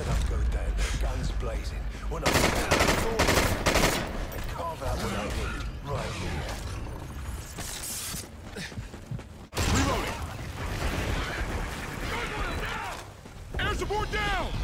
Let us go down there, guns blazing. When I and carve out what I need, right here. Reloading! Air support down!